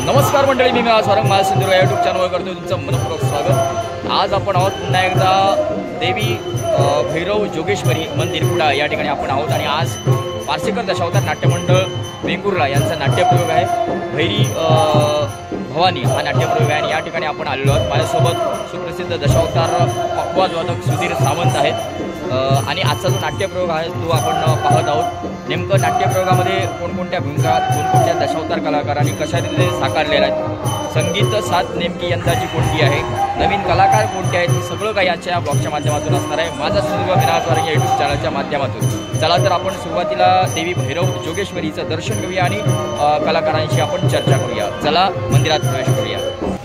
नमस्कार मंडळी, मी स्वारंग महासिंधुदुर्ग या यूट्यूब चॅनलवर करतो तुमचं मनपूर्वक स्वागत। आज आपण आहोत पुन्हा एकदा देवी भैरव जोगेश्वरी मंदिर कुडा या ठिकाणी आपण आहोत आणि आज पारसेकर दशावतार नाट्यमंडळ वेंगुर्ला यांचा नाट्यप्रयोग आहे। भैरी भवानी हा नाट्यप्रयोग आहे आणि या ठिकाणी आपण आलेलो आहोत। माझ्यासोबत सुप्रसिद्ध दशावतार पखवाज वादक सुधीर सावंत आहेत आणि आजचा जो नाट्यप्रयोग आहे तो आपण पाहत आहोत। नेमकं नाट्यप्रयोगामध्ये कोणकोणत्या भूमिका, कोणकोणत्या दशावतार कलाकारांनी कशा रीतीने साकारलेल्या आहेत, संगीत साथ नेमकी यंदाची कोणती आहे, नवीन कलाकार कोणते आहेत, हे सगळं काही आजच्या या ब्लॉगच्या माध्यमातून असणार आहे। माझा सिंधुदुर्ग स्वारंग या यूट्यूब चॅनलच्या माध्यमातून चला तर आपण सुरुवातीला देवी भैरव जोगेश्वरीचं दर्शन घेऊया आणि कलाकारांशी आपण चर्चा करूया। चला मंदिरात प्रवेश करूया।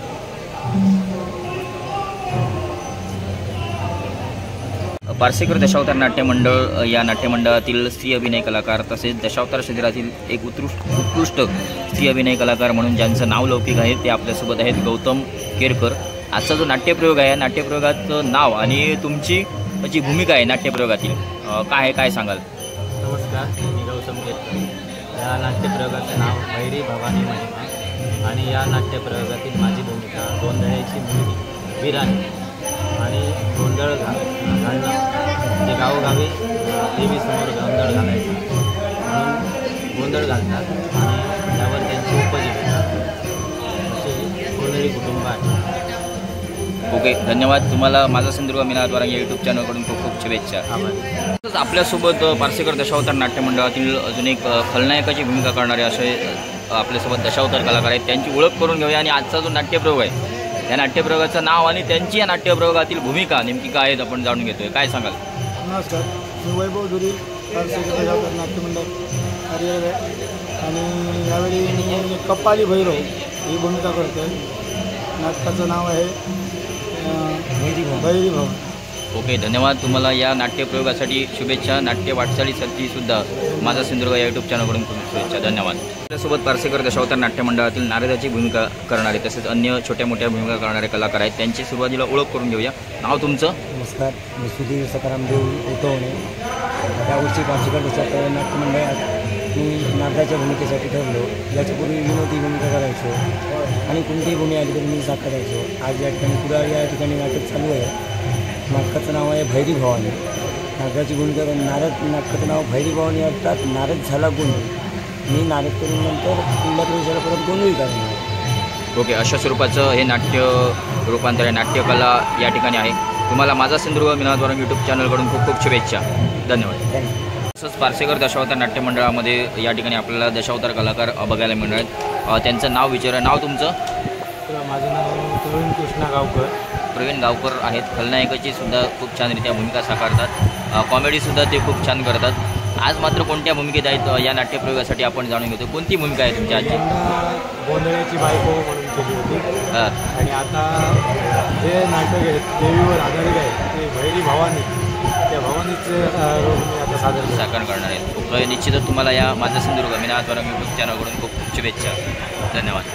पारसेकर दशावतार नाट्यमंडळ या नाट्यमंडळातील स्त्री अभिनय कलाकार तसेच दशावतार शिबिरातील एक उत्कृष्ट स्त्री अभिनय कलाकार म्हणून ज्यांचं नाव लौकिक आहे ते आपल्यासोबत आहेत गौतम केरकर। आजचा जो नाट्यप्रयोग आहे, नाट्यप्रयोगाचं नाव आणि तुमची जी भूमिका आहे नाट्यप्रयोगातील काय आहे, काय सांगाल? नमस्कार, मी गौतम केरकर। या नाट्यप्रयोगाचं नाव भैरी भवानी महिमा आणि या नाट्यप्रयोगातील माझी भूमिका गोंधळाची मुलगी वीराणी आणि गोंधळ घालणं म्हणजे गावोगावी देवीसमोर गोंधळ घालायचा म्हणून गोंधळ घालतात आणि त्यावर त्यांची उपजीविका असे गोंधळी कुटुंब आहे। ओके, धन्यवाद तुम्हाला। माझा सिंधुदुर्ग स्वारंग या यूट्यूब चॅनलकडून खूप खूप शुभेच्छा। आभार। आपल्यासोबत पारसेकर दशावतार नाट्यमंडळातील अजून एक खलनायकाची भूमिका करणारे असे आपल्यासोबत दशावतार कलाकार आहेत, त्यांची ओळख करून घेऊया आणि आजचा जो नाट्यप्रयोग आहे या नाट्यप्रयोगाचं नाव आणि त्यांची या नाट्यप्रयोगातील भूमिका नेमकी काय आहेत आपण जाणून घेतोय। काय सांगाल? नमस्कार, मी वैभव धुरी, पारसेकर दशावतार नाट्यमंडळ कार्यरत आहे आणि यावेळी मी कपाली भैरव ही भूमिका करतो आहे। नाटकाचं नाव आहे भैरी भवन। ओके, धन्यवाद तुम्हाला। या नाट्यप्रयोगासाठी शुभेच्छा। नाट्य वाटचालीसाठी सुद्धा माझा सिंधुदुर्ग या यूट्यूब चॅनलकडून खूप शुभेच्छा, धन्यवाद। त्यासोबत पारसेकर दशावतार नाट्यमंडळातील नारदाची भूमिका करणारे तसेच अन्य छोट्या मोठ्या भूमिका करणारे कलाकार आहेत, त्यांची सुरुवातीला ओळख करून घेऊया। नाव तुमचं? नमस्कार, मी सुधीर सकाराम देव उतवणे। यावर्षी पारसेकर दशावतार नाट्यमंडळात मी नारदाच्या भूमिकेसाठी ठरलो। याच्यापूर्वी विनोदी भूमिका करायचो आणि कोणतीही भूमिका आली तरी मी साकारायचो। आज या ठिकाणी पुढे या ठिकाणी नाटक चालू आहे। नाटकाचं नाव आहे भैरी भवानी। नारदाची भूमिका नारद, नाटकाचं नाव भैरी भवानी अर्थात नारद झाला गोंधळी। मी नारद करून नंतर किल्ला प्रवेशाला परत गोंधळी करणार। ओके, अशा स्वरूपाचं हे नाट्य रूपांतर आहे, नाट्यकला या ठिकाणी आहे। तुम्हाला माझा सिंधुदुर्ग स्वारंग यूट्यूब चॅनलकडून खूप खूप शुभेच्छा, धन्यवाद। तसंच पारसेकर दशावतार नाट्यमंडळामध्ये या ठिकाणी आपल्याला दशावतार कलाकार बघायला मिळणार आहेत, त्यांचं नाव विचारा। नाव तुमचं? माझं नाव प्रवीण कृष्णा गावकर। प्रवीण गावकर आहेत। खलनायकाची सुद्धा खूप छानरित्या भूमिका साकारतात, कॉमेडीसुद्धा ते खूप छान करतात। आज मात्र कोणत्या भूमिकेत आहेत या नाट्यप्रयोगासाठी आपण जाणून घेतो। कोणती भूमिका आहे तुमच्या आजची? गोंधळाची बायको म्हणून केली होती आणि आता जे नाटक आहे देवीवर आधारित आहे ते भैरी भवानी, त्या भवानीचे रोल मी आता साकार करणार आहेत। ओके, निश्चितच तुम्हाला या माझा सिंधुदुर्ग स्वारंग यूट्यूब चॅनलकडून खूप खूप शुभेच्छा, धन्यवाद।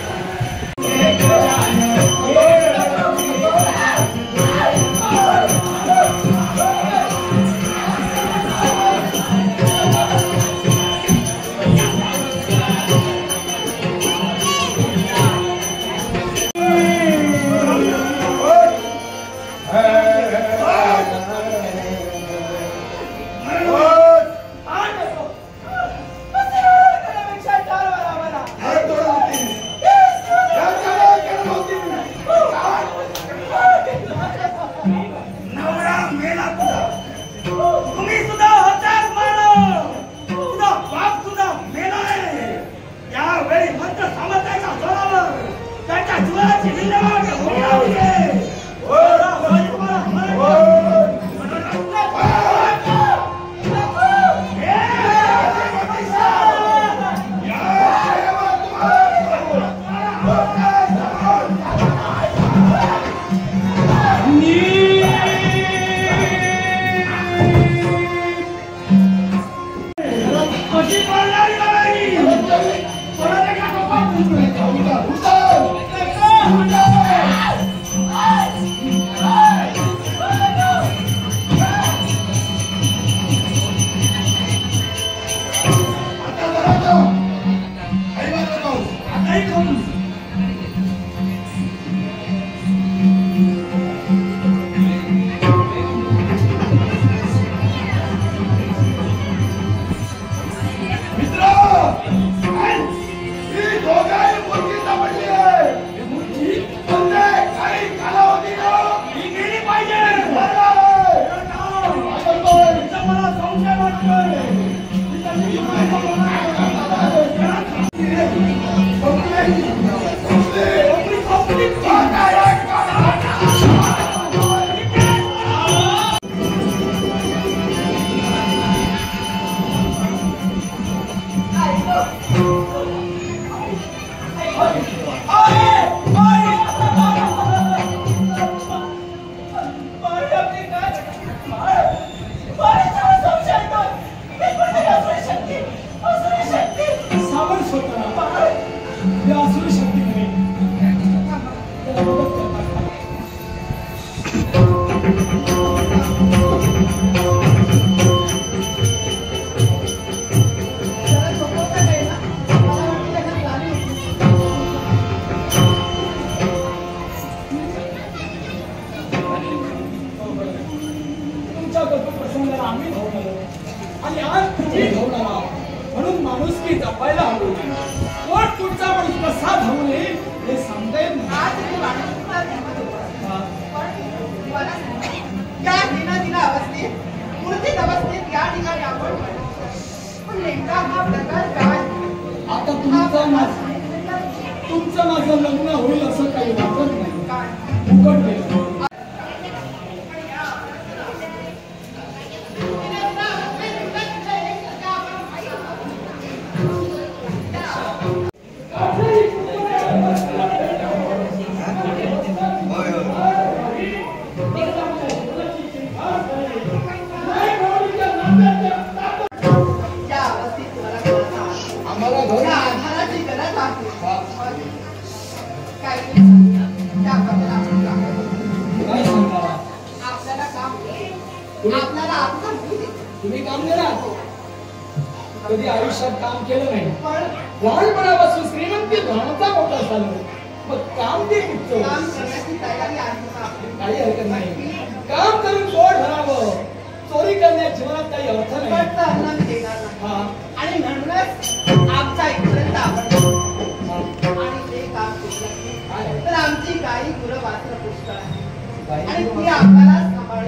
आणि आज तुम्ही धावून आला म्हणून माणुसकी जपायला हवी. कोण पुढचा माणूस कसा धावून येईल हे सांगता येत आता तुमचं माझं लग्न होईल असं काही वाटत नाही. उघड गेलं. तुम्ही काम करा. कधी आयुष्यात काम केलं नाही पण लहानपणापासून श्रीमंती राहण्याचा मोठा झालो मग काम ते काही हरकत नाही. काम करून पोट भरावं. चोरी करण्यात जीवनात काही अर्थ नाही. आणि म्हणूनच आमच्या इथपर्यंत आपण आणि ते काम केलं तर आमची गाई गुरं वासरं पुष्कळ आहे आणि ती आम्हाला सांभाळली.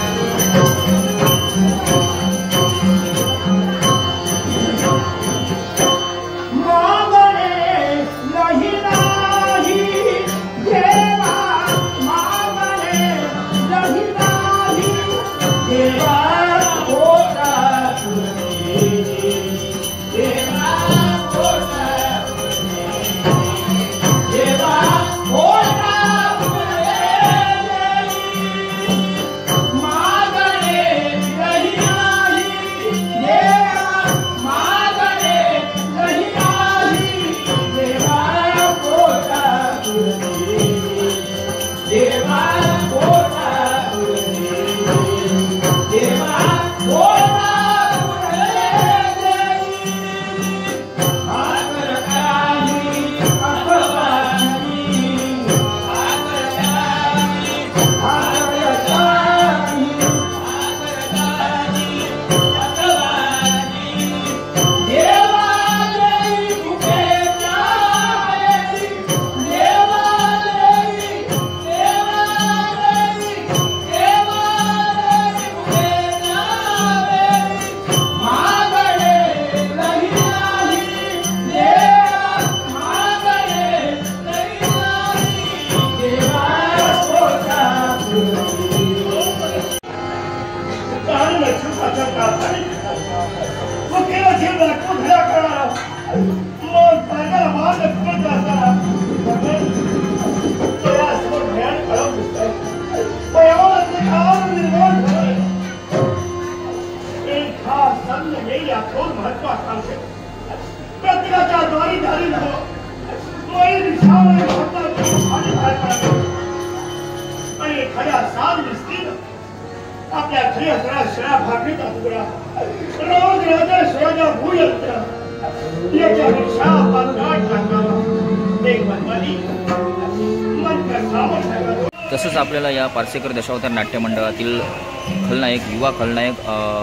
तसंच आपल्याला या पारसेकर दशावतार नाट्य मंडळातील खलनायक युवा खलनायक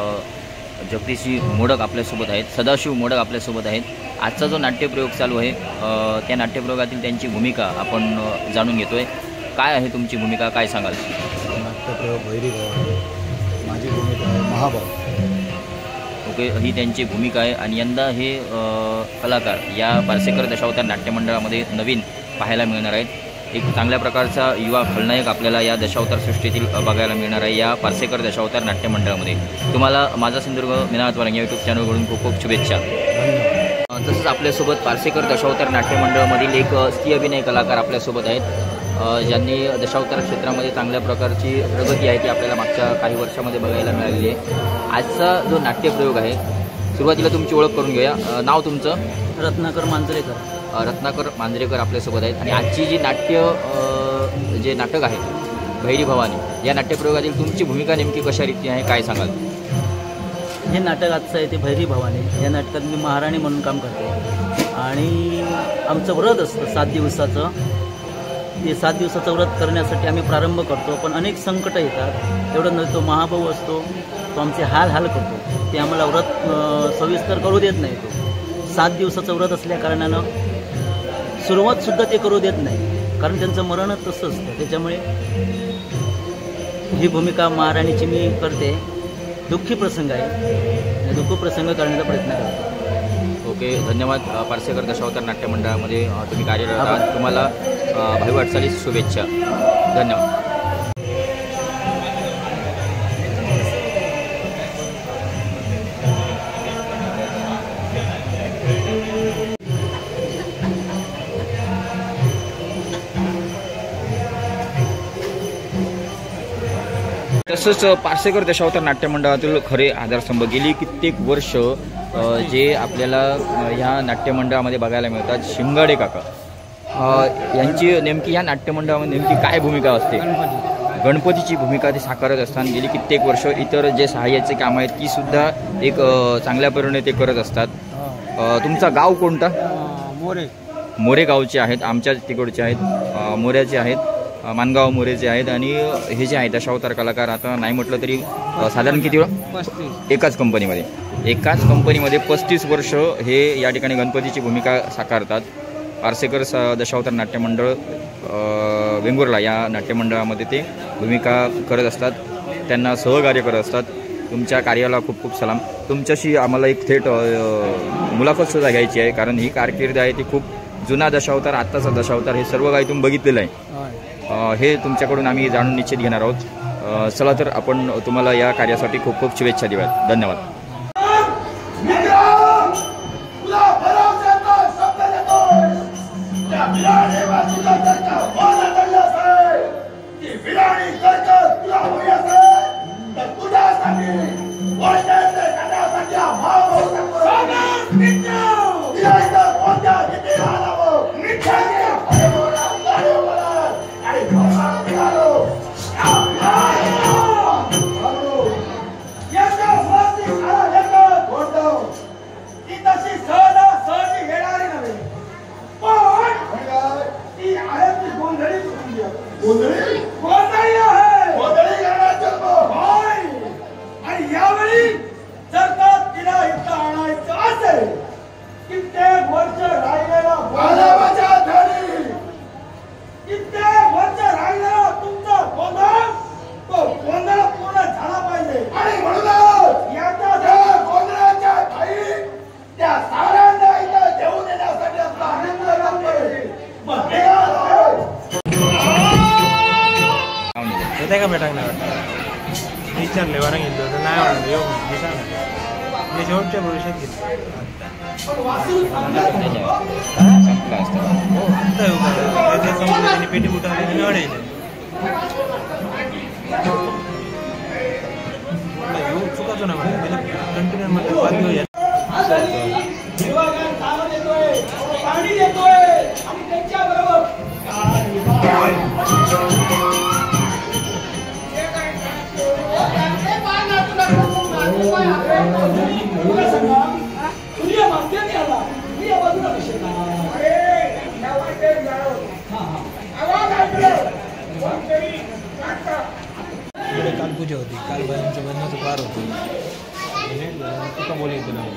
जगदीशजी मोडक आपल्यासोबत आहेत. सदाशिव मोडक आपल्यासोबत आहेत. आजचा जो नाट्यप्रयोग चालू आहे त्या नाट्यप्रयोगातील त्यांची भूमिका आपण जाणून घेतोय. काय आहे तुमची भूमिका, काय सांगाल? नाट्यप्रयोग वैरी भाव, माझी भूमिका आहे महाभाव. ओके, ही त्यांची भूमिका आहे. आणि यंदा हे कलाकार या पारसेकर दशावतार नाट्य मंडळामध्ये नवीन पाहायला मिळणार आहेत. एक चांगल्या प्रकारचा युवा खलनायक आपल्याला या दशावतार सृष्टीतील बघायला मिळणार आहे या पारसेकर दशावतार नाट्य मंडळामध्ये. तुम्हाला माझा सिंधुदुर्ग मिनात वारंग या यूट्यूब चॅनलकडून खूप खूप शुभेच्छा. तसंच आपल्यासोबत पारसेकर दशावतार नाट्य मंडळामधील एक स्त्री अभिनय कलाकार आपल्यासोबत आहेत, ज्यांनी दशावतार क्षेत्रामध्ये चांगल्या प्रकारची प्रगती आहे ती आपल्याला मागच्या काही वर्षामध्ये बघायला मिळालेली आहे. आजचा जो नाट्यप्रयोग आहे, सुरुवातीला तुमची ओळख करून घेऊया. नाव तुमचं? रत्नाकर मांजरेकर. रत्नाकर मांजरेकर आपल्यासोबत आहेत. आणि आजची जी जे नाटक आहे भैरी भवानी, या नाट्यप्रयोगातील तुमची भूमिका नेमकी कशा रीती आहे, काय सांगाल? हे नाटक आजचं आहे ते भैरी भवानी. या नाटकात मी महाराणी म्हणून काम करते आणि आमचं व्रत असतं 7 दिवसाचं. ते 7 दिवसाचं व्रत करण्यासाठी आम्ही प्रारंभ करतो, पण अनेक संकट येतात. एवढं न तो महाभाऊ असतो, तो आमचे हाल करतो. ते आम्हाला व्रत सविस्तर करू देत नाही. तो 7 दिवसाचं व्रत असल्या कारणानं सुरुवातसुद्धा ते करू देत नाही, कारण त्यांचं मरणच तसं असतं. त्याच्यामुळे ही भूमिका महाराणीची मी करते. दुःखी प्रसंग आहे, दुःख प्रसंग करण्याचा प्रयत्न करतो. ओके, धन्यवाद. पारसेकर दशावतार नाट्य मंडळामध्ये तुम्ही कार्यरत आहात. तुम्हाला भावी वाटचालीस शुभेच्छा. धन्यवाद. तसंच पारसेकर दशावतार नाट्य मंडळातील खरे आधारस्तंभ गेली कित्येक वर्ष जे आपल्याला ह्या नाट्यमंडळामध्ये बघायला मिळतात, शिंगाडे काका यांची नेमकी ह्या नाट्यमंडळामध्ये नेमकी काय भूमिका असते? गणपतीची भूमिका ते साकारत असताना गेली कित्येक वर्ष इतर जे सहाय्याचे काम आहेत ती सुद्धा एक चांगल्या परीने ते करत असतात. तुमचा गाव कोणता? मोरे गावचे आहेत, आमच्या तिकडचे आहेत, मोऱ्याचे आहेत, मानगाव मोरेचे आहेत. आणि हे जे आहे दशावतार कलाकार, आता नाही म्हटलं तरी साधारण किती वेळ एकाच कंपनीमध्ये 35 वर्ष हे या ठिकाणी गणपतीची भूमिका साकारतात. पारसेकर दशावतार नाट्य मंडळ वेंगुर्ला या नाट्यमंडळामध्ये ते भूमिका करत असतात, त्यांना सहकार्य करत असतात. तुमच्या कार्याला खूप खूप सलाम. तुमच्याशी आम्हाला एक थेट मुलाखतसुद्धा घ्यायची आहे, कारण ही कारकीर्द आहे ती खूप जुना दशावतार, आत्ताचा दशावतार हे सर्व काही तुम्ही बघितलेलं आहे. हे तुमच्याकडून आम्ही जाणून निश्चित घेणार आहोत. चला तर आपण तुम्हाला या कार्यासाठी खूप खूप शुभेच्छा देऊयात. धन्यवाद. का भेटायला विचारले वारा घेतलं तर नाही आवडलं येऊ मी शेवटच्या भविष्यात घेतलं पेटी बुटाने मी अडेल येऊ चुकाचो ना म्हणजे कंटिन्यू म्हटलं बाद घेऊया. काल पूजा होती, काल बायांच्या बंधनाचं पार होतं तुका बोलायचं ना.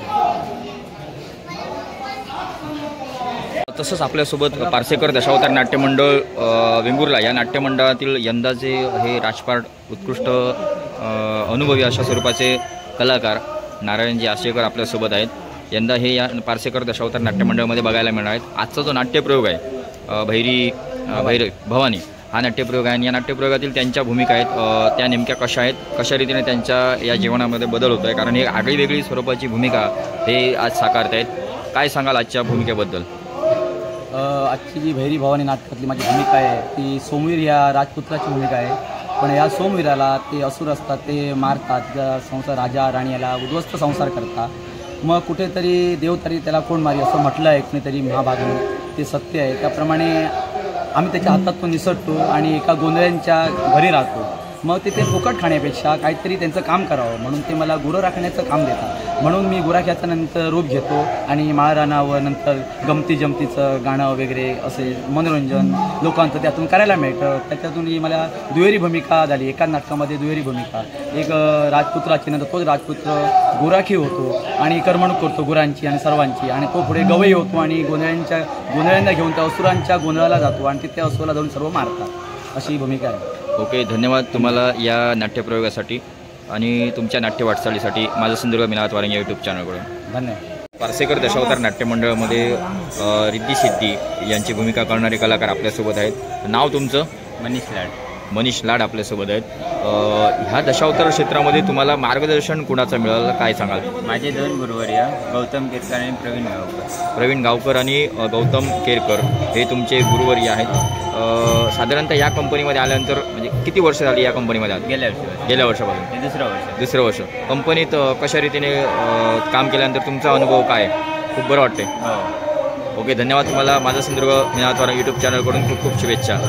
तसंच आपल्यासोबत पारसेकर दशावतार नाट्यमंडळ वेंगुर्ला या नाट्यमंडळातील यंदाचे हे राजपाट उत्कृष्ट अनुभवी अशा स्वरूपाचे कलाकार नारायणजी आशेकर आपल्यासोबत आहेत. यंदा हे या पारसेकर दशावतार नाट्यमंडळामध्ये बघायला मिळणार आहेत. आजचा जो नाट्यप्रयोग आहे भैरी भवानी हा नाट्यप्रयोग आहे, आणि या नाट्यप्रयोगातील त्यांच्या भूमिका आहेत त्या नेमक्या कशा आहेत, कशा रीतीने त्यांच्या या जीवनामध्ये बदल होतो आहे, कारण ही आगळी वेगळी स्वरूपाची भूमिका हे आज साकारत आहेत. काय सांगाल आजच्या भूमिकेबद्दल? आजची जी भैरी भवानी नाटकातली माझी भूमिका आहे ती सोमवीर या राजपुत्राची भूमिका आहे. पण या सोमवीराला ते असुर असतात, ते मारतात, त्या संसार राजा राणी याला उद्ध्वस्त संसार करतात. मग कुठेतरी देव तरी त्याला कोण मारी असं म्हटलं आहे कुणीतरी महाभागून, ते सत्य आहे. त्याप्रमाणे आम्ही त्याच्या हातात तो निसटतो आणि एका गोंधळ्यांच्या घरी राहतो. मग ते फुकट खाण्यापेक्षा काहीतरी त्यांचं काम करावं म्हणून ते मला गुरं राखण्याचं काम देतात. म्हणून मी गुराख्याचं नंतर रूप घेतो आणि माळरानावर नंतर गमती जमतीचं गाणं वगैरे असे मनोरंजन लोकांचं त्यातून करायला मिळतं. त्याच्यातून मला दुहेरी भूमिका झाली. एका नाटकामध्ये दुहेरी भूमिका, एक राजपुत्राची, नंतर तोच राजपुत्र गुराखी होतो आणि करमणूक करतो गुरांची आणि सर्वांची, आणि तो पुढे गवई होतो आणि गोंधळ्यांना घेऊन त्या असुरांच्या गोंधळाला जातो आणि तिथे असुराला जाऊन सर्व मारतात. अशी भूमिका आहे. ओके, धन्यवाद तुम्हाला या नाट्यप्रयोगासाठी आणि तुमच्या नाट्य वाटचालीसाठी. माझा सिंधुदुर्ग मिनात वारंग या यूट्यूब चॅनलकडून धन्यवाद. पारसेकर दशावतार नाट्यमंडळामध्ये रिद्धी सिद्धी यांची भूमिका करणारे कलाकार आपल्यासोबत आहेत. नाव तुमचं? मनीष लाड. मनीष लाड आपल्यासोबत आहेत. ह्या दशावतार क्षेत्रामध्ये तुम्हाला मार्गदर्शन कुणाचं मिळालं, काय सांगाल? माझे 2 गुरुवर्य गौतम केरकर आणि प्रवीण गावकर. प्रवीण गावकर आणि गौतम केरकर हे तुमचे गुरुवर्य आहेत. साधारणतः या कंपनीमध्ये आल्यानंतर म्हणजे किती वर्ष झाली या कंपनीमध्ये आले? गेल्या वर्षापासून. हे दुसरं वर्ष. कंपनीत कशा रीतीने काम केल्यानंतर तुमचा अनुभव काय? खूप बरं वाटते. हो. ओके, धन्यवाद तुम्हाला. माझा सिंधुदुर्ग मिनात वारंग यूट्यूब चॅनलकडून खूप खूप शुभेच्छा.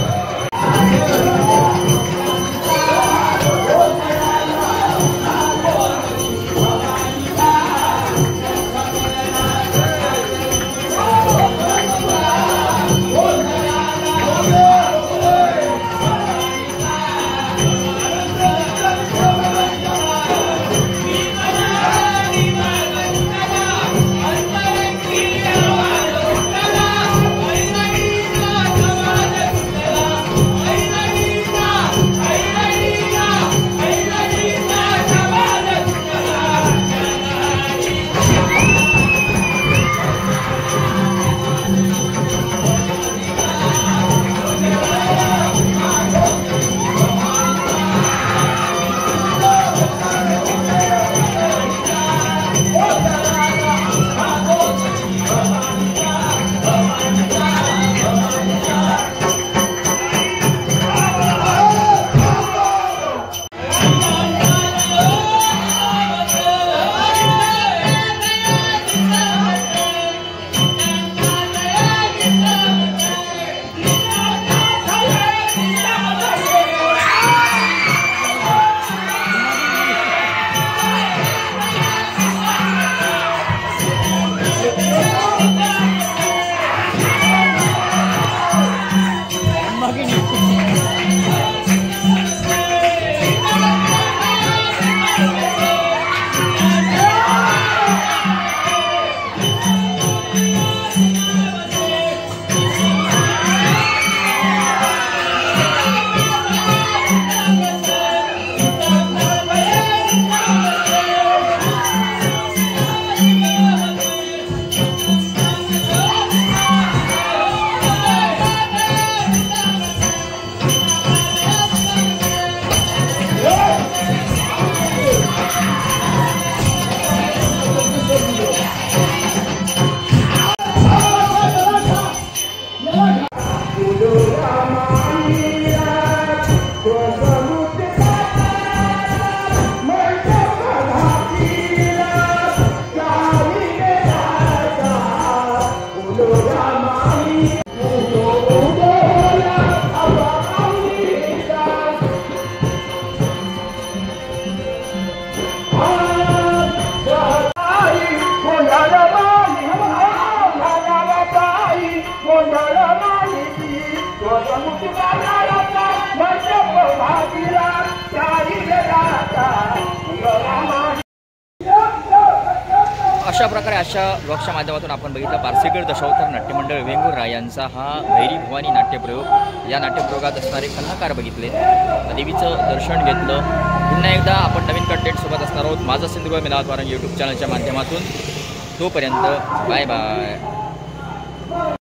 अशा प्रकारे अशा ब्लॉगच्या माध्यमातून आपण बघितलं पारसेकर दशावतार नाट्यमंडळ वेंगुर्ला यांचा हा भैरी भवानी नाट्यप्रयोग. या नाट्यप्रयोगात असणारे कलाकार बघितले, देवीचं दर्शन घेतलं. पुन्हा एकदा आपण नवीन कंटेंटसोबत असणार आहोत माझा सिंधुदुर्ग मिनात वारंग यूट्यूब चॅनलच्या माध्यमातून. तोपर्यंत बाय बाय.